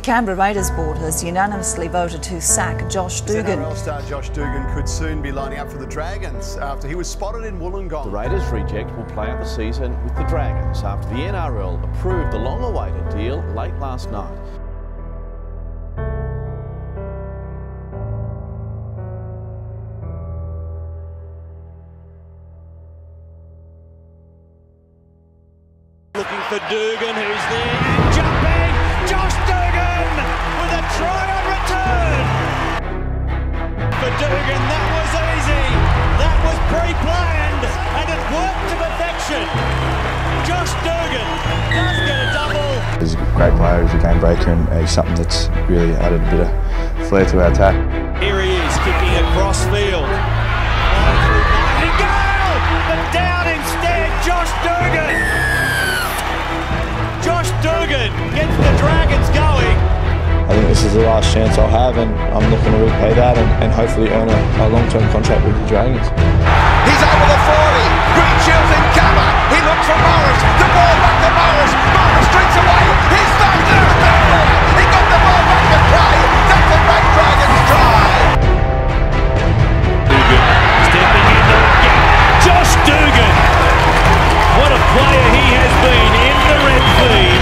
Canberra Raiders board has unanimously voted to sack Josh Dugan. NRL star Josh Dugan could soon be lining up for the Dragons after he was spotted in Wollongong. The Raiders reject will play out the season with the Dragons after the NRL approved the long-awaited deal late last night. Looking for Dugan, who's there, and jumping! Josh Dugan with a try on return! For Dugan, that was easy! That was pre-planned, and it worked to perfection! Josh Dugan does get a double! He's a great player, he's a game breaker, and he's something that's really added a bit of flair to our attack. Here he is, kicking across field. Nightingale! But down instead, Josh Dugan! Josh Dugan gets the Dragons going. I think this is the last chance I'll have, and I'm looking to repay that and hopefully earn a long-term contract with the Dragons. He's over the 40. Green Shields in cover. He looks for Morris. The ball back to Morris. Morris streaks away. He's back there. He got the ball back to play. That's a great Dragons try. Dugan stepping into the gap. Josh Dugan. What a player he has been in the red feed.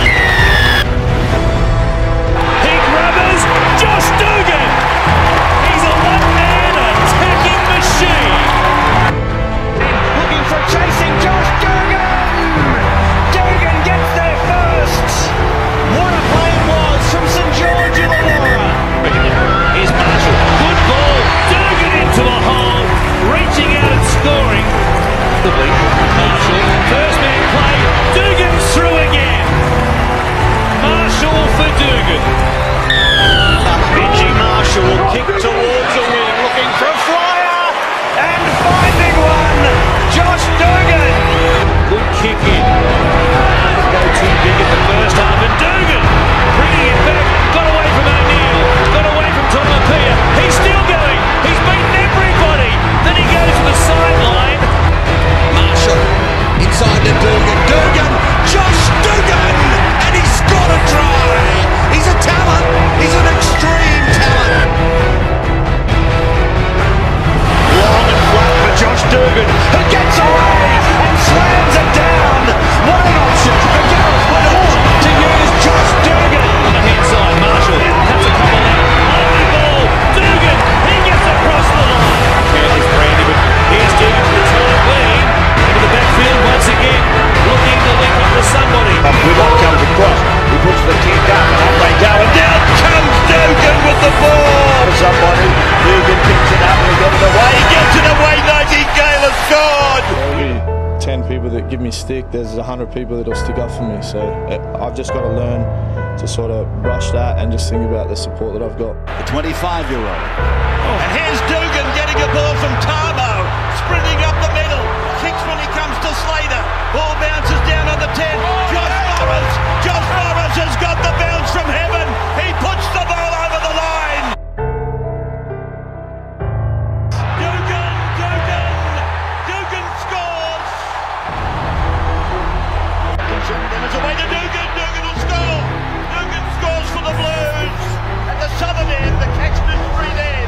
He grubbers Josh Dugan. He's a one-man attacking machine. Looking for chasing Josh Dugan. Dugan gets there first. What a play it was from St George Illawarra. Here's Marshall. Good ball. Dugan into the hole. Reaching out and scoring. Marshall. First man play. Dugan's through again. Marshall for Dugan. Benji Marshall will kick towards the wing, looking for a flyer and finding one. Josh Dugan. Good kick in. Go too big in the first half, and Dugan bringing it back. Got away from O'Neill. Got away from Tomalapia. He's still going. He's beaten everybody. Then he goes to the sideline. Marshall inside to Dugan. Dugan, Josh Dugan, and he's got a try. He's a talent. He's an extreme talent. Long and flat for Josh Dugan, who gets away and slams it down. What an option for Gareth Whittle to use Josh Dugan. On the hand side, Marshall has a couple out. Lovely ball. Dugan, he gets across the line. Here's Brandy, but here's Dugan for the time being. Into the backfield once again, looking to link up to somebody. Whitlock comes across, he puts the kick up, and up they go, and down comes Dugan with the ball. Somebody, Dugan picks it up, and he gets it away, he gets it away, Nighty Gale has scored. There'll be 10 people that give me stick, there's 100 people that'll stick up for me, so I've just got to learn to sort of brush that and just think about the support that I've got. The 25-year-old. And here's Dugan getting a ball from Tarmo, sprinting up the middle. Kicks when he comes to Slater. Ball bounces down on the 10. Josh Morris has got the bounce from heaven. He puts the ball over the line. Dugan scores. Then it's away to Dugan. Dugan will score. Dugan scores for the Blues. At the southern end, the Caxton Street end.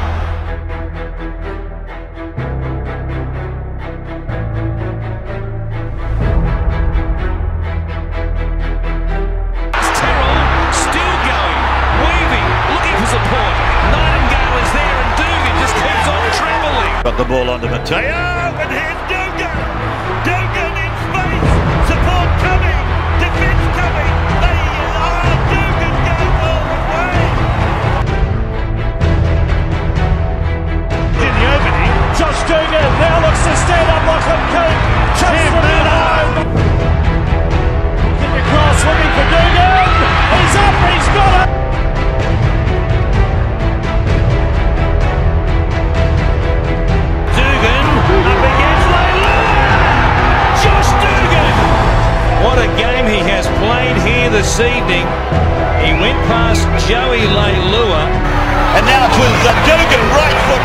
Got the ball onto Mateo, and here's Dugan! Dugan in space! Support coming! Defence coming! Dugan goes all the way! In the opening, Josh Dugan now looks to stand up like a king! Chase from behind! Kick across, looking for Dugan! He's up, he's got it! What a game he has played here this evening. He went past Joey Leilua. And now it's with Dugan, right foot